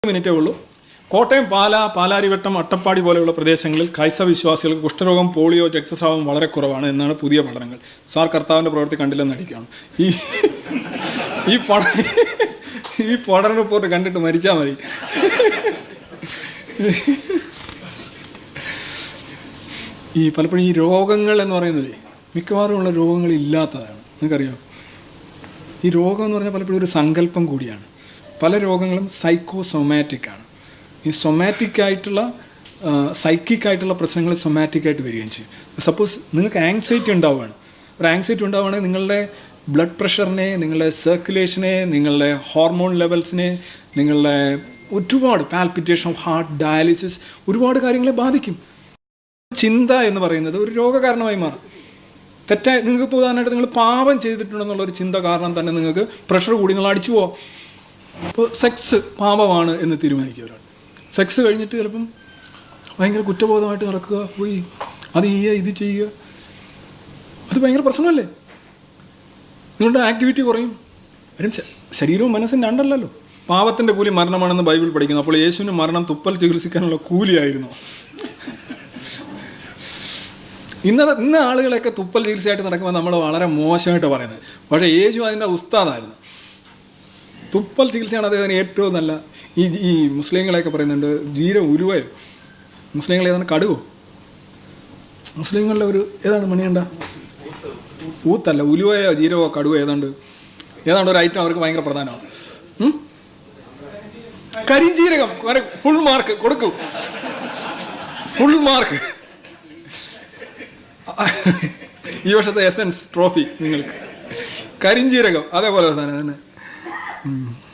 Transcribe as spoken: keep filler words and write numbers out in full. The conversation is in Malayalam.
മിനിറ്റേ ഉള്ളൂ. കോട്ടയം, പാല, പാലാരിവട്ടം, അട്ടപ്പാടി പോലെയുള്ള പ്രദേശങ്ങളിൽ ക്രൈസ്തവ വിശ്വാസികൾക്ക് കുഷ്ഠരോഗം, പോളിയോ, രക്തസ്രാവം വളരെ കുറവാണ് എന്നാണ് പുതിയ പഠനങ്ങൾ. സാർ കർത്താവിൻ്റെ പ്രവൃത്തി കണ്ടില്ലെന്ന് അടിക്കുകയാണ്. ഈ ഈ പഠ ഈ പഠന റിപ്പോർട്ട് കണ്ടിട്ട് മരിച്ചാൽ മതി. ഈ പലപ്പോഴും ഈ രോഗങ്ങൾ എന്ന് പറയുന്നത് മിക്കവാറും ഉള്ള രോഗങ്ങൾ ഇല്ലാത്തതാണ്. നിങ്ങൾക്കറിയാം, ഈ രോഗം എന്ന് പറഞ്ഞാൽ പലപ്പോഴും ഒരു സങ്കല്പം കൂടിയാണ്. പല രോഗങ്ങളും സൈക്കോസൊമാറ്റിക് ആണ്. ഈ സൊമാറ്റിക് ആയിട്ടുള്ള സൈക്കിക് ആയിട്ടുള്ള പ്രശ്നങ്ങൾ സൊമാറ്റിക് ആയിട്ട് വരികയും ചെയ്യും. സപ്പോസ് നിങ്ങൾക്ക് ആങ്സൈറ്റി ഉണ്ടാവുകയാണ്. ഒരു ആങ്സൈറ്റി ഉണ്ടാവുകയാണെങ്കിൽ നിങ്ങളുടെ ബ്ലഡ് പ്രഷറിനെ, നിങ്ങളുടെ സർക്കുലേഷനെ, നിങ്ങളുടെ ഹോർമോൺ ലെവൽസിനെ, നിങ്ങളുടെ ഒരുപാട് പാൽപിറ്റേഷൻ ഓഫ് ഹാർട്ട്, ഡയാലിസിസ്, ഒരുപാട് കാര്യങ്ങളെ ബാധിക്കും. ചിന്ത എന്ന് പറയുന്നത് ഒരു രോഗകാരണമായി മാറും. തെറ്റായി നിങ്ങൾക്ക് ഉദാഹരണമായിട്ട് നിങ്ങൾ പാപം ചെയ്തിട്ടുണ്ടെന്നുള്ളൊരു ചിന്ത കാരണം തന്നെ നിങ്ങൾക്ക് പ്രഷർ കൂടി നിങ്ങൾ അടിച്ചു പോവാം. അപ്പോൾ സെക്സ് പാപമാണ് എന്ന് തീരുമാനിക്കുക ഒരാൾ. സെക്സ് കഴിഞ്ഞിട്ട് ചിലപ്പം ഭയങ്കര കുറ്റബോധമായിട്ട് നടക്കുക, പോയി അത് ചെയ്യുക, ഇത് ചെയ്യുക, അത് ഭയങ്കര പ്രശ്നമല്ലേ? നിങ്ങളുടെ ആക്ടിവിറ്റി കുറയും. വരും ശരീരവും മനസ്സും രണ്ടല്ലല്ലോ. പാപത്തിൻ്റെ കൂലി മരണമാണെന്ന് ബൈബിൾ പഠിക്കുന്നു. അപ്പോൾ യേശുവിന് മരണം തുപ്പൽ ചികിത്സിക്കാനുള്ള കൂലിയായിരുന്നു. ഇന്നത്തെ ഇന്ന ആളുകളൊക്കെ തുപ്പൽ ചികിത്സയായിട്ട് നടക്കുമ്പോൾ നമ്മൾ വളരെ മോശമായിട്ട് പറയുന്നത്. പക്ഷേ യേശു അതിൻ്റെ ഉസ്താദായിരുന്നു. തുപ്പൽ ചികിത്സയാണ് അദ്ദേഹത്തിന് ഏറ്റവും നല്ല. ഈ ഈ മുസ്ലിങ്ങളെയൊക്കെ പറയുന്നുണ്ട് ജീര ഉരുവയോ, മുസ്ലിങ്ങൾ ഏതാണ് കടുവോ, മുസ്ലിങ്ങളുടെ ഒരു ഏതാണ് മണിയണ്ട ഊത്തല്ല, ഉലുവയോ ജീരവോ കടുവോ ഏതാണ്ട് ഏതാണ്ട് ഒരു ഐറ്റം അവർക്ക് ഭയങ്കര പ്രധാനമാണ്. കരിഞ്ജീരകം. ഫുൾ മാർക്ക് കൊടുക്കൂ, ഫുൾ മാർക്ക്. ഈ വർഷത്തെ എസൻസ് ട്രോഫി നിങ്ങൾക്ക്. കരിഞ്ജീരകം അതേപോലെ സാധനം തന്നെ.